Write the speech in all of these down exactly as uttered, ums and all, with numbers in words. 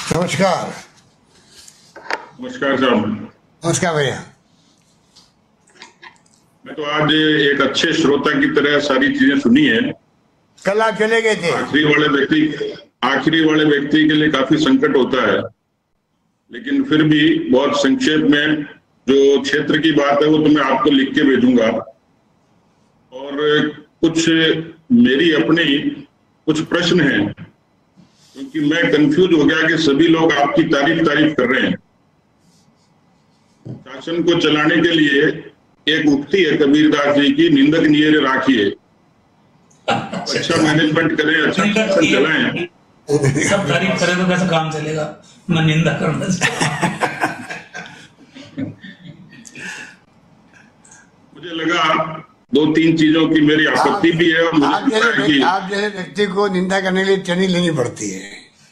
नमस्कार। नमस्कार साहब। नमस्कार भैया। मैं तो आज एक अच्छे श्रोता की तरह सारी चीजें सुनी है। कल आप चले गए थे। आखिरी वाले व्यक्ति आखिरी वाले व्यक्ति के लिए काफी संकट होता है, लेकिन फिर भी बहुत संक्षेप में जो क्षेत्र की बात है वो तो मैं आपको लिख के भेजूंगा। और कुछ मेरी अपनी कुछ प्रश्न हैं, क्योंकि मैं कंफ्यूज हो गया कि सभी लोग आपकी तारीफ तारीफ कर रहे हैं। शासन को चलाने के लिए एक उक्ति है कबीरदास जी की, निंदक नियरे राखिए। अच्छा मैनेजमेंट करें, अच्छा शासन चलाएं। सब तारीफ करें तो कैसे काम चलेगा? मैं निंदा करना मुझे लगा दो तीन चीजों की मेरी आपत्ति भी है। और आप जैसे आप जैसे व्यक्ति को निंदा करने के लिए ट्रेनिंग लेनी पड़ती है।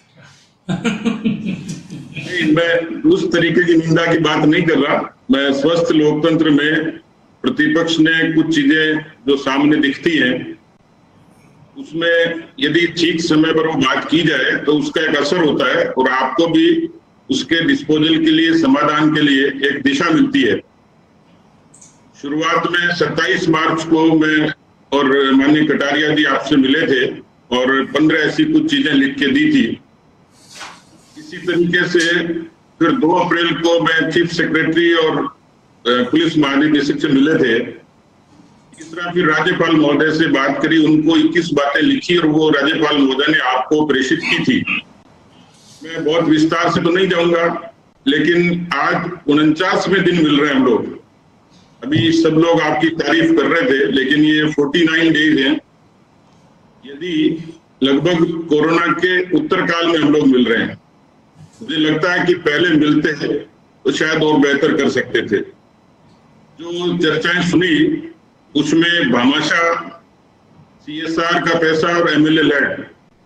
नहीं, मैं उस तरीके की निंदा की बात नहीं कर रहा। मैं स्वस्थ लोकतंत्र में प्रतिपक्ष ने कुछ चीजें जो सामने दिखती हैं, उसमें यदि ठीक समय पर वो बात की जाए तो उसका एक असर होता है और आपको भी उसके डिस्पोजल के लिए, समाधान के लिए एक दिशा मिलती है। शुरुआत में सत्ताईस मार्च को मैं और माननीय कटारिया जी आपसे मिले थे और पंद्रह ऐसी कुछ चीजें लिख के दी थी। इसी तरीके से फिर दो अप्रैल को मैं चीफ सेक्रेटरी और पुलिस महानिदेशक से मिले थे। तीसरा फिर राज्यपाल महोदय से बात करी, उनको इक्कीस बातें लिखी और वो राज्यपाल महोदय ने आपको प्रेषित की थी। मैं बहुत विस्तार से तो नहीं जाऊंगा, लेकिन आज उनचासवें दिन मिल रहे हैं हम लोग। अभी सब लोग आपकी तारीफ कर रहे थे, लेकिन ये उनचास डेज हैं। यदि लगभग कोरोना के उत्तरकाल में हम लोग मिल रहे हैं, मुझे लगता है कि पहले मिलते हैं तो शायद और बेहतर कर सकते थे। जो चर्चाएं सुनी उसमें भामाशाह, सीएसआर का पैसा और एमएलए लैड,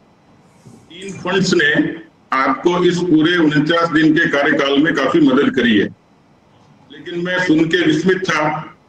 तीन फंड्स ने आपको इस पूरे उनचास दिन के कार्यकाल में काफी मदद करी है। लेकिन मैं सुन के विस्मित था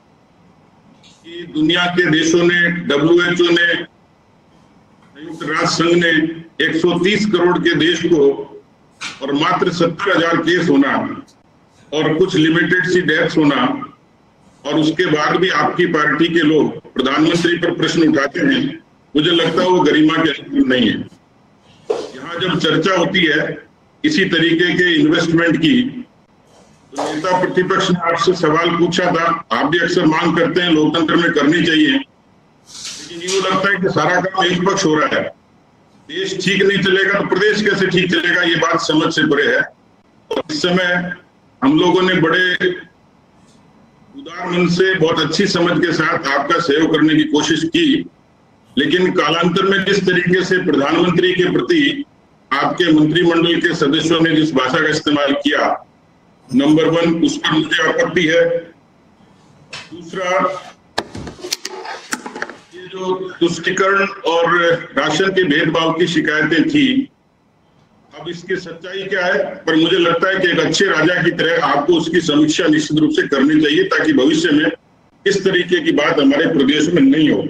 कि दुनिया के देशों ने, डब्ल्यू एच ओ ने, संयुक्त राष्ट्र संघ ने एक सौ तीस करोड़ के देश को और मात्र सत्तर हजार केस होना और कुछ लिमिटेड सी डेथ्स होना, और उसके बाद भी आपकी पार्टी के लोग प्रधानमंत्री पर प्रश्न उठाते हैं, मुझे लगता है वो गरिमा के अनुकूल नहीं है। यहाँ जब चर्चा होती है इसी तरीके के इन्वेस्टमेंट की, तो नेता प्रतिपक्ष ने आपसे सवाल पूछा था, आप भी अक्सर मांग करते हैं लोकतंत्र में करनी चाहिए, लेकिन यूँ लगता है कि सारा काम एक पक्ष हो रहा है। देश ठीक नहीं चलेगा तो प्रदेश कैसे ठीक चलेगा, ये बात समझ से परे है। और इस समय हम लोगों ने बड़े उदार मन से, बहुत अच्छी समझ के साथ आपका सहयोग करने की कोशिश की, लेकिन कालांतर में जिस तरीके से प्रधानमंत्री के प्रति आपके मंत्रिमंडल के सदस्यों ने जिस भाषा का इस्तेमाल किया, नंबर वन, उस पर मुझे आपत्ति है। दूसरा, ये जो तुष्टीकरण और राशन के भेदभाव की शिकायतें थी, अब इसकी सच्चाई क्या है? पर मुझे लगता है कि एक अच्छे राजा की तरह आपको उसकी समीक्षा निश्चित रूप से करनी चाहिए, ताकि भविष्य में इस तरीके की बात हमारे प्रदेश में नहीं हो।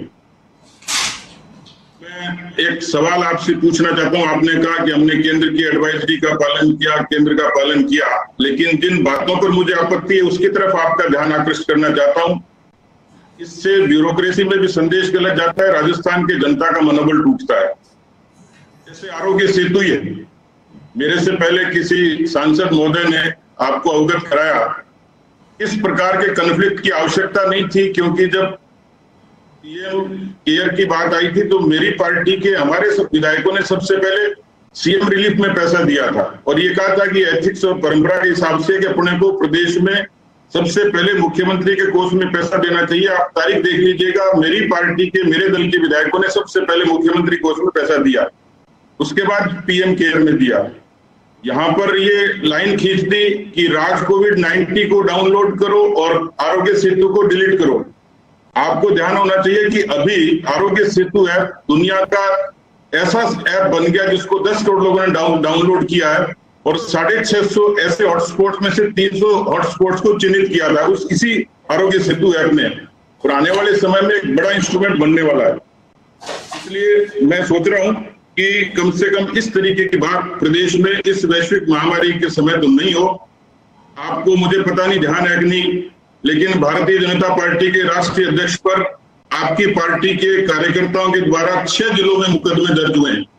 मैं एक सवाल आपसे पूछना चाहता हूं। आपने कहा कि हमने केंद्र की एडवाइजरी का पालन किया, केंद्र का पालन किया, लेकिन जिन बातों पर मुझे आपत्ति है उसकी तरफ आपका ध्यान आकृष्ट करना चाहता हूं। इससे ब्यूरोक्रेसी में भी संदेश गलत जाता है, राजस्थान की जनता का मनोबल टूटता है। जैसे आरोग्य सेतु ही है, मेरे से पहले किसी सांसद महोदय ने आपको अवगत कराया, इस प्रकार के कन्फ्लिक्ट की आवश्यकता नहीं थी, क्योंकि जब पीएम केयर की बात आई थी तो मेरी पार्टी के हमारे सब विधायकों ने सबसे पहले सीएम रिलीफ में पैसा दिया था और ये कहा था कि एथिक्स और परंपरा के हिसाब से कि अपने को प्रदेश में सबसे पहले मुख्यमंत्री के कोष में पैसा देना चाहिए। आप तारीख देख लीजिएगा, मेरी पार्टी के, मेरे दल के विधायकों ने सबसे पहले मुख्यमंत्री कोष में पैसा दिया, उसके बाद पीएम केयर में दिया। यहाँ पर ये लाइन खींच दी कि राज कोविड नाइन्टीन को डाउनलोड करो और आरोग्य सेतु को डिलीट करो। आपको ध्यान होना चाहिए कि अभी आरोग्य सेतु ऐप दुनिया का ऐसा ऐप बन गया जिसको दस करोड़ लोगों ने डाउन डाउनलोड किया है और साढ़े छह सौ ऐसे हॉटस्पॉट्स में से तीन सौ हॉटस्पॉट्स को चिन्हित किया था उस इसी आरोग्य सेतु ऐप ने, और आने वाले समय में एक बड़ा इंस्ट्रूमेंट बनने वाला है। इसलिए मैं सोच रहा हूं कि कम से कम इस तरीके की बात प्रदेश में इस वैश्विक महामारी के समय तो नहीं हो। आपको मुझे पता नहीं ध्यान है कि नहीं, लेकिन भारतीय जनता पार्टी के राष्ट्रीय अध्यक्ष पर आपकी पार्टी के कार्यकर्ताओं के द्वारा छह जिलों में मुकदमे दर्ज हुए हैं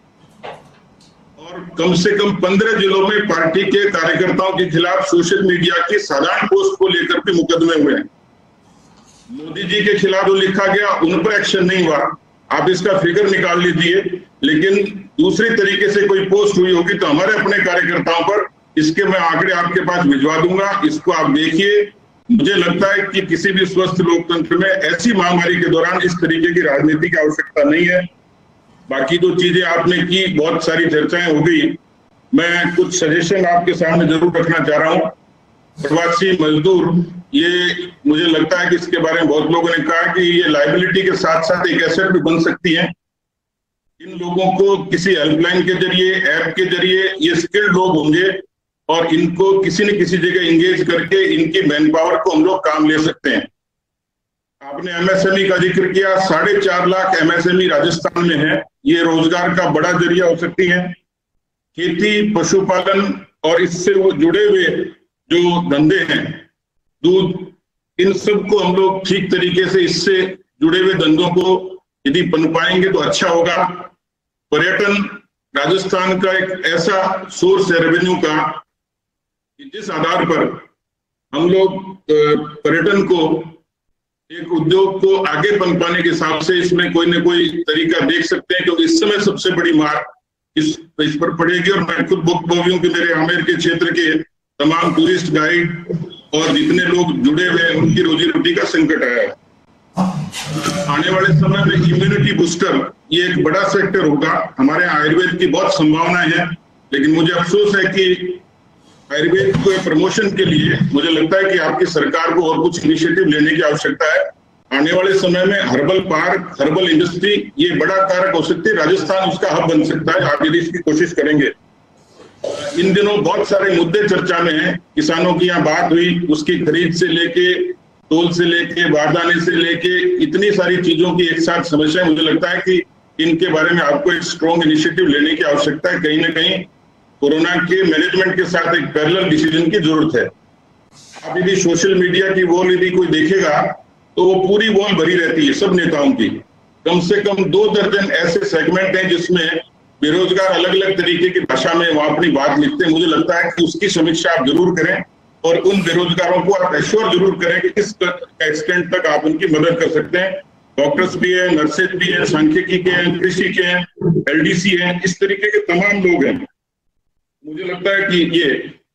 और कम से कम पंद्रह जिलों में पार्टी के कार्यकर्ताओं के खिलाफ सोशल मीडिया की साधारण पोस्ट को लेकर के मुकदमे हुए हैं। मोदी जी के खिलाफ जो लिखा गया उन पर एक्शन नहीं हुआ, आप इसका फिगर निकाल लीजिए, लेकिन दूसरे तरीके से कोई पोस्ट हुई होगी तो हमारे अपने कार्यकर्ताओं पर, इसके मैं आंकड़े आपके पास भिजवा दूंगा, इसको आप देखिए। मुझे लगता है कि किसी भी स्वस्थ लोकतंत्र में ऐसी महामारी के दौरान इस तरीके की राजनीति की आवश्यकता नहीं है। बाकी जो चीजें आपने की, बहुत सारी चर्चाएं हो गई, मैं कुछ सजेशन आपके सामने जरूर रखना चाह रहा हूं। प्रवासी मजदूर, ये मुझे लगता है कि इसके बारे में बहुत लोगों ने कहा कि ये लायबिलिटी के साथ साथ एक एसेट भी बन सकती है। इन लोगों को किसी हेल्पलाइन के जरिए, ऐप के जरिए, ये स्किल्ड लोग होंगे और इनको किसी न किसी जगह इंगेज करके इनकी मैन पावर को हम लोग काम ले सकते हैं। आपने एमएसएमई का जिक्र किया, साढ़े चार लाख एमएसएमई राजस्थान में है, ये रोजगार का बड़ा जरिया हो सकती है। खेती, पशुपालन और इससे वो जुड़े हुए जो धंधे हैं, दूध, इन सबको हम लोग ठीक तरीके से इससे जुड़े हुए धंधों को यदि पनपाएंगे तो अच्छा होगा। पर्यटन राजस्थान का एक ऐसा सोर्स है रेवेन्यू का कि जिस आधार पर हम लोग पर्यटन को, एक उद्योग को आगे पनपाने के हिसाब से इसमें कोई ना कोई तरीका देख सकते हैं, क्योंकि इस समय सबसे बड़ी मार इस इस पर पड़ेगी। और मैं खुद भुक्तभोगी हूं कि मेरे आमेर के क्षेत्र के तमाम टूरिस्ट गाइड और जितने लोग जुड़े हुए हैं उनकी रोजी रोटी का संकट है। आने वाले समय में इम्यूनिटी बूस्टर ये एक बड़ा सेक्टर होगा। हमारे आयुर्वेद की बहुत संभावनाएं हैं, लेकिन मुझे अफसोस है कि आयुर्वेद को प्रमोशन के लिए मुझे लगता है कि आपकी सरकार को और कुछ इनिशिएटिव लेने की आवश्यकता है। आने वाले समय में हर्बल पार्क, हर्बल इंडस्ट्री ये बड़ा कारक हो सकती है। राजस्थान उसका हब बन सकता है, आप यदि इसकी कोशिश करेंगे। इन दिनों बहुत सारे मुद्दे चर्चा में हैं। किसानों की यहाँ बात हुई, उसकी खरीद से लेके, तोल से लेके, बारदाने से लेके, इतनी सारी चीजों की एक साथ समस्या है। मुझे लगता है कि इनके बारे में आपको एक स्ट्रॉन्ग इनिशिएटिव लेने की आवश्यकता है। कहीं ना कहीं कोरोना के मैनेजमेंट के साथ एक पैरेलल डिसीजन की जरूरत है। आप यदि सोशल मीडिया की वॉल यदि कोई देखेगा तो वो पूरी वॉल भरी रहती है सब नेताओं की। कम से कम दो दर्जन ऐसे सेगमेंट हैं जिसमें बेरोजगार अलग अलग तरीके की भाषा में वहां अपनी बात लिखते हैं। मुझे लगता है कि उसकी समीक्षा आप जरूर करें और उन बेरोजगारों को आप एश्योर जरूर करें कि किस एक्सटेंट तक आप उनकी मदद कर सकते हैं। डॉक्टर्स भी हैं, नर्सेज भी हैं, सांख्यिकी के हैं, कृषि के हैं, एलडीसी हैं, इस तरीके के तमाम लोग हैं। मुझे लगता है कि ये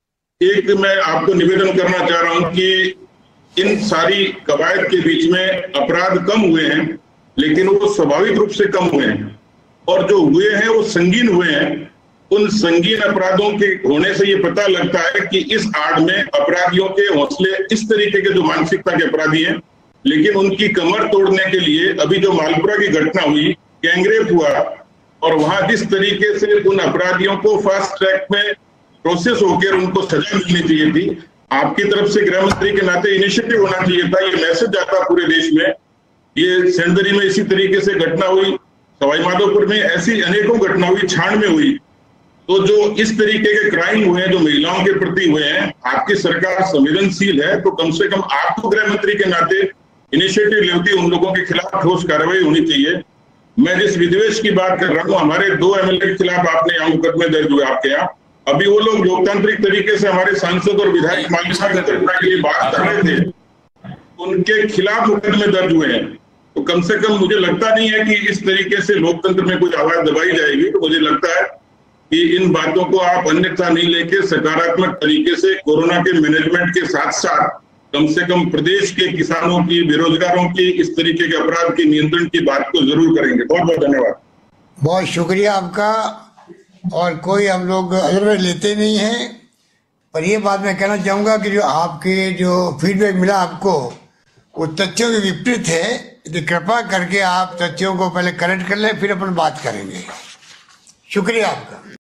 एक मैं आपको निवेदन करना चाह रहा हूं कि इन सारी कवायद के बीच में अपराध कम हुए हैं, लेकिन वो स्वाभाविक रूप से कम हुए हैं, और जो हुए हैं वो संगीन हुए हैं। उन संगीन अपराधों के होने से ये पता लगता है कि इस आड़ में अपराधियों के हौसले इस तरीके के जो मानसिकता के अपराधी हैं, लेकिन उनकी कमर तोड़ने के लिए अभी जो मालपुरा की घटना हुई, गैंगरेप हुआ, और वहां जिस तरीके से उन अपराधियों को फास्ट ट्रैक में प्रोसेस होकर उनको सजा मिलनी चाहिए थी, आपकी तरफ से गृह मंत्री के नाते इनिशिएटिव होना चाहिए था, ये मैसेज आता पूरे देश में। ये सेंदरी में इसी तरीके से घटना हुई, सवाई माधोपुर में ऐसी अनेकों घटना हुई, छाण में हुई। तो जो इस तरीके के क्राइम हुए हैं, जो महिलाओं के प्रति हुए हैं, आपकी सरकार संवेदनशील है, तो कम से कम आपको गृह मंत्री के नाते इनिशिएटिव लेती उन लोगों के खिलाफ ठोस कार्रवाई होनी चाहिए। मैं जिस विद्वेष की बात कर रहा हूँ, हमारे दो एमएलए के खिलाफ आपने यहाँ मुकदमे दर्ज हुए आपके यहाँ। अभी वो लोग लोकतांत्रिक तरीके से हमारे सांसद और विधायक मालिका के लिए बात कर रहे थे, उनके खिलाफ मुकदमे दर्ज हुए हैं। तो कम से कम मुझे लगता नहीं है कि इस तरीके से लोकतंत्र में कुछ आवाज दबाई जाएगी। तो मुझे लगता है कि इन बातों को आप अन्यथा नहीं लेके सकारात्मक तरीके से कोरोना के मैनेजमेंट के साथ साथ कम से कम प्रदेश के किसानों की, बेरोजगारों की, इस तरीके के अपराध के नियंत्रण की बात को जरूर करेंगे। बहुत बहुत धन्यवाद। बहुत शुक्रिया आपका। और कोई हम लोग अजर लेते नहीं हैं, पर ये बात मैं कहना चाहूँगा कि जो आपके जो फीडबैक मिला आपको, वो तथ्यों के विपरीत है। तो कृपा करके आप तथ्यों को पहले करेक्ट कर लें, फिर अपन बात करेंगे। शुक्रिया आपका।